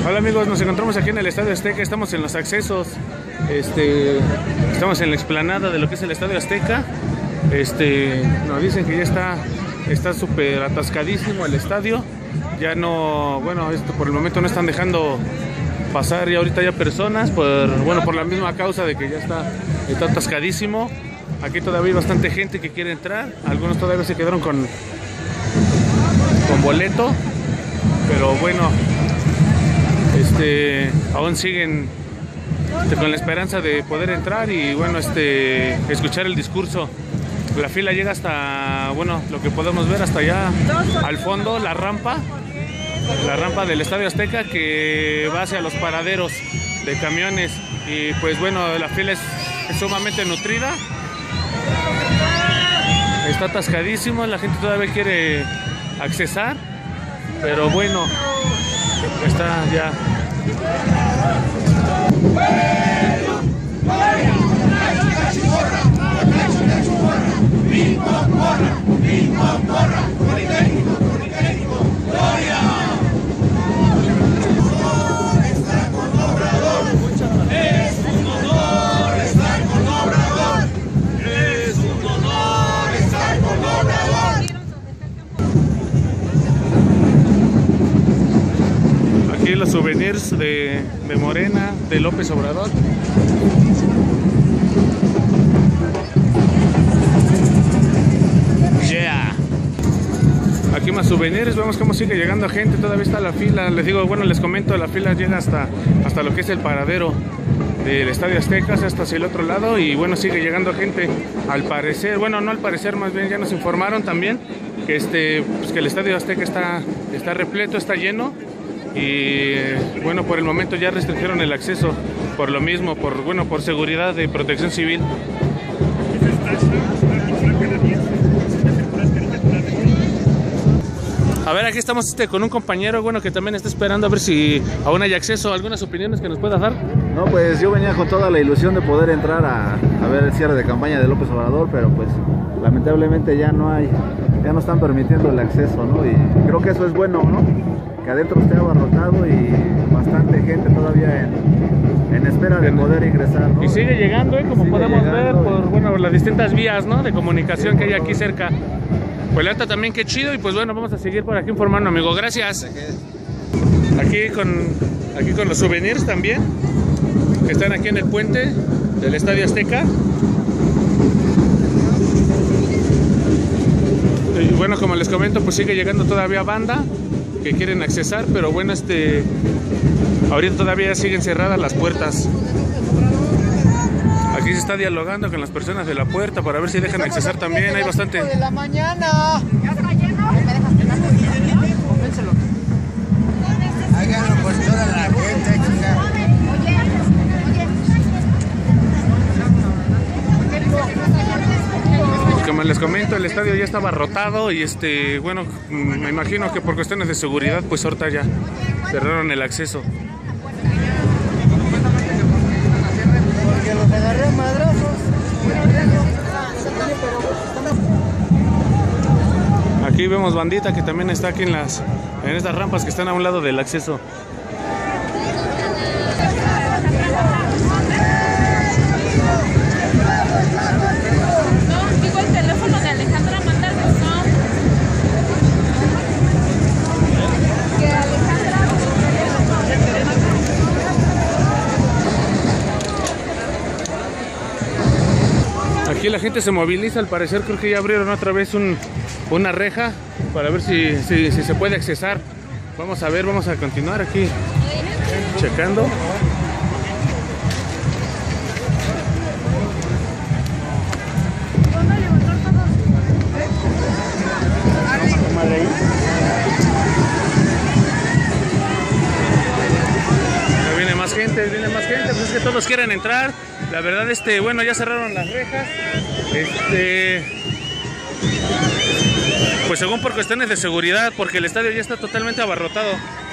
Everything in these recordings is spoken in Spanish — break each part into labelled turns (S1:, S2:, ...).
S1: Hola amigos, nos encontramos aquí en el Estadio Azteca, estamos en los accesos, estamos en la explanada de lo que es el Estadio Azteca. Nos dicen que ya está súper atascadísimo el estadio, ya no, bueno, por el momento no están dejando pasar ya ahorita ya personas, por la misma causa de que ya está atascadísimo. Aquí todavía hay bastante gente que quiere entrar, algunos todavía se quedaron con boleto, pero bueno, aún siguen con la esperanza de poder entrar y bueno, escuchar el discurso. La fila llega hasta, bueno, lo que podemos ver hasta allá al fondo, la rampa del Estadio Azteca que va hacia los paraderos de camiones, y pues bueno, la fila es sumamente nutrida, está atascadísimo, la gente todavía quiere accesar, pero bueno, está ya. Aquí los souvenirs de Morena, de López Obrador. Yeah. Aquí más souvenirs, vemos cómo sigue llegando gente, todavía está la fila. Les digo, bueno, les comento, la fila llega hasta lo que es el paradero del Estadio Azteca, hasta hacia el otro lado, y bueno, sigue llegando gente. Al parecer, bueno, no al parecer, más bien ya nos informaron también que pues que el Estadio Azteca está repleto, está lleno. Y bueno, por el momento ya restringieron el acceso por lo mismo, por seguridad de Protección Civil. A ver, aquí estamos con un compañero, bueno, que también está esperando a ver si aún hay acceso. ¿Algunas opiniones que nos puedas dar?
S2: No, pues yo venía con toda la ilusión de poder entrar a ver el cierre de campaña de López Obrador, pero pues lamentablemente ya no están permitiendo el acceso, ¿no? Y creo que eso es bueno, ¿no? Que adentro esté abarrotado y bastante gente todavía en espera de poder ingresar, ¿no?
S1: Y sigue llegando, como podemos ver, por las distintas vías, ¿no?, de comunicación que hay aquí cerca. Pues la neta también, qué chido, y pues bueno, vamos a seguir por aquí informando, amigo. Gracias. Aquí con los souvenirs también, que están aquí en el puente del Estadio Azteca. Y bueno, como les comento, pues sigue llegando todavía banda que quieren accesar, pero bueno, ahorita todavía siguen cerradas las puertas. Aquí se está dialogando con las personas de la puerta para ver si dejan accesar también. Hay bastante.
S3: De la mañana. ¿Ya está lleno? ¿Me dejas pegar? Convéncelo. Háganlo por toda la gente, chica.
S1: Como les comento, el estadio ya estaba abarrotado y bueno, me imagino que por cuestiones de seguridad, pues ahorita ya cerraron el acceso.
S3: Porque los agarré a madrazos.
S1: Aquí vemos bandita que también está aquí en estas rampas que están a un lado del acceso. Aquí la gente se moviliza, al parecer creo que ya abrieron otra vez una reja para ver si se puede accesar. Vamos a ver, vamos a continuar aquí checando. Viene más gente, pues es que todos quieren entrar. La verdad, bueno, ya cerraron las rejas. Pues según por cuestiones de seguridad, porque el estadio ya está totalmente abarrotado.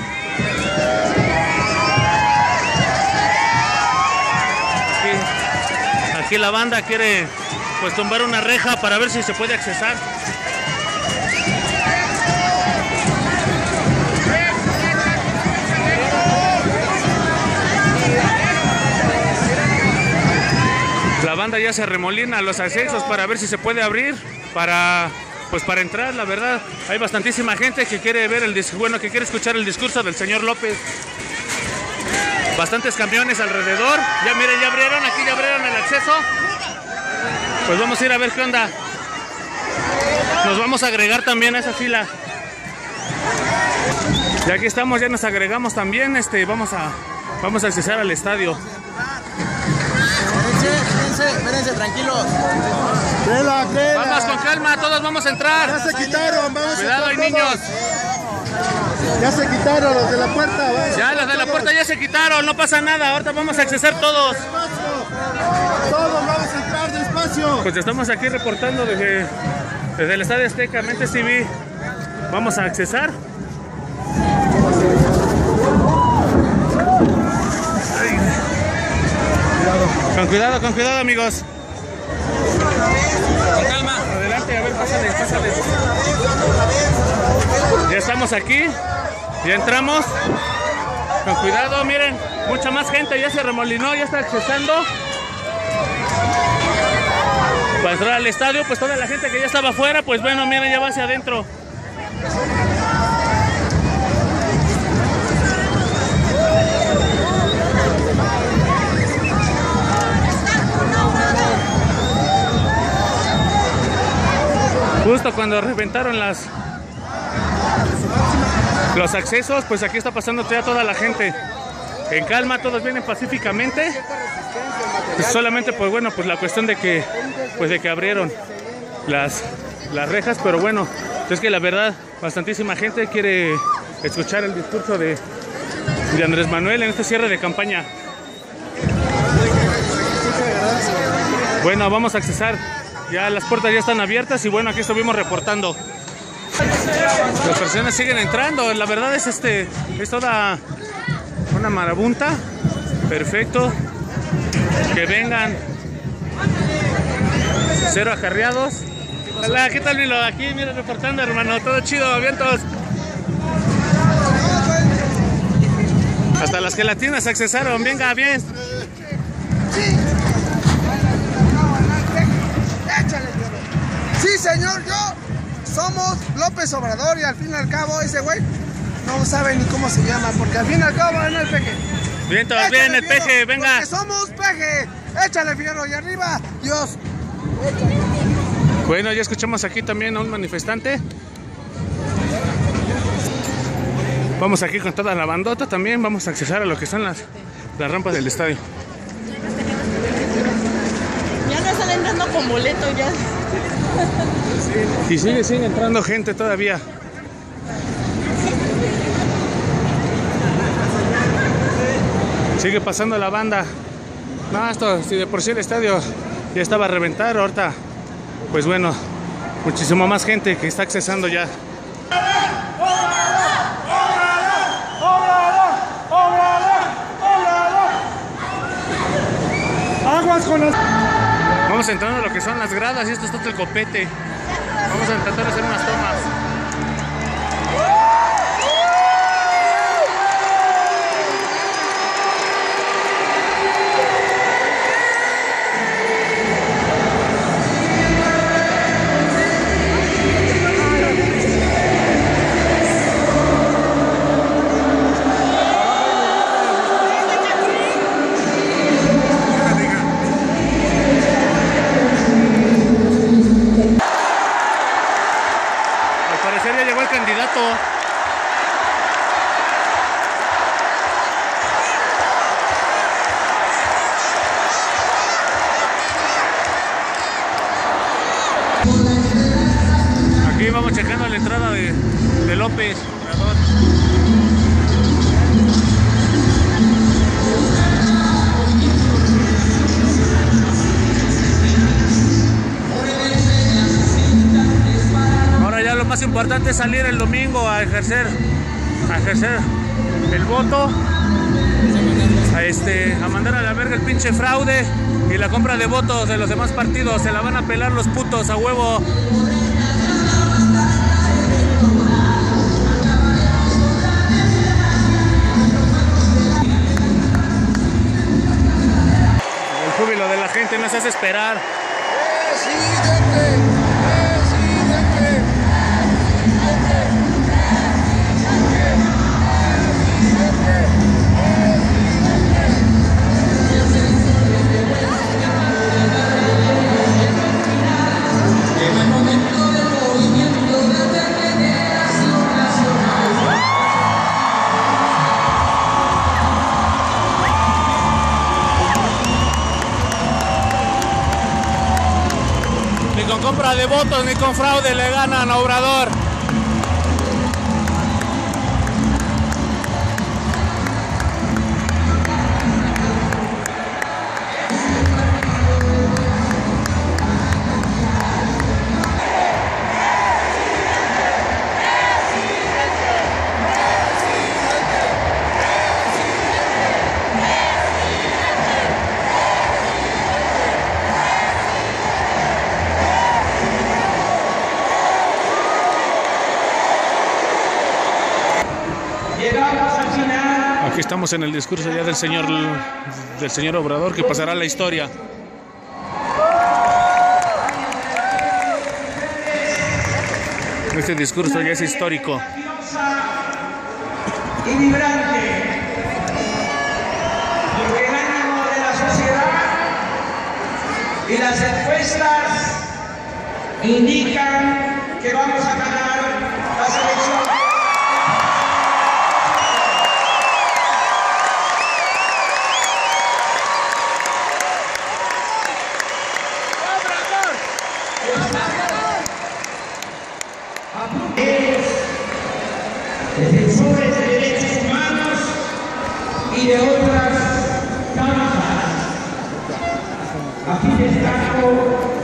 S1: Aquí la banda quiere pues tumbar una reja para ver si se puede accesar. banda ya se arremolina los accesos para ver si se puede abrir para entrar. La verdad, hay bastantísima gente que quiere ver que quiere escuchar el discurso del señor López. Bastantes camiones alrededor. Ya miren, ya abrieron el acceso. Pues vamos a ir a ver qué onda. Nos vamos a agregar también a esa fila. Y aquí estamos, ya nos agregamos también. Vamos a accesar al estadio.
S3: Espérense, tranquilos.
S1: Vamos con calma, todos vamos a entrar.
S4: Ya se quitaron, vamos.
S1: Cuidado, hay niños.
S4: Ya se quitaron los de la puerta.
S1: Ya los de la puerta ya se quitaron, no pasa nada. Ahorita vamos a accesar todos.
S4: Todos vamos a entrar despacio.
S1: Pues estamos aquí reportando desde el Estadio Azteca, Mentes TV. Vamos a accesar. Con cuidado, amigos. Con calma. Adelante, a ver, pásale. Ya estamos aquí. Ya entramos. Con cuidado, miren. Mucha más gente ya se remolinó, ya está accesando. Para entrar al estadio, pues toda la gente que ya estaba afuera, pues bueno, miren, ya va hacia adentro. Justo cuando reventaron los accesos, pues aquí está pasando ya toda la gente. En calma, todos vienen pacíficamente. Pues solamente, pues bueno, pues la cuestión de que abrieron las rejas, pero bueno, es que la verdad, bastantísima gente quiere escuchar el discurso de Andrés Manuel en este cierre de campaña. Bueno, vamos a accesar. Ya las puertas ya están abiertas y bueno, aquí estuvimos reportando. Las personas siguen entrando. La verdad es toda una marabunta. Perfecto. Que vengan. Cero acarreados. Hola, ¿qué tal, Milo? Aquí, mira, reportando, hermano. Todo chido, vientos. Hasta las gelatinas accesaron. Venga, bien.
S4: Sí, señor, somos López Obrador y al fin y al cabo ese güey no sabe ni cómo se llama, porque al fin y al cabo es el peje.
S1: Bien, todos bien, el peje, venga.
S4: Porque somos peje. Échale fierro y arriba, Dios.
S1: Bueno, ya escuchamos aquí también a un manifestante. Vamos aquí con toda la bandota también. Vamos a accesar a lo que son las rampas del estadio.
S5: Ya no están entrando con boleto ya.
S1: Y sigue entrando gente todavía. Sigue pasando la banda. No, esto, si de por sí el estadio ya estaba a reventar, ahorita, pues bueno, muchísimo más gente que está accesando ya.
S4: Aguas con las...
S1: Vamos entrando a lo que son las gradas y esto está el copete. Vamos a intentar hacer unas tomas. Aquí vamos checando la entrada de López. Ahora ya lo más importante es salir el domingo a ejercer el voto, a mandar a la verga el pinche fraude y la compra de votos de los demás partidos. Se la van a pelar los putos a huevo. El júbilo de la gente. presidente, nos hace esperar. Ni con compra de votos ni con fraude le ganan a Obrador. Aquí estamos en el discurso ya del señor Obrador, que pasará a la historia. Este discurso ya es histórico.
S6: Y vibrante, porque el ánimo de la sociedad y las encuestas indican que vamos a ganar las elecciones. Defensores de derechos humanos y de otras causas. Aquí destaco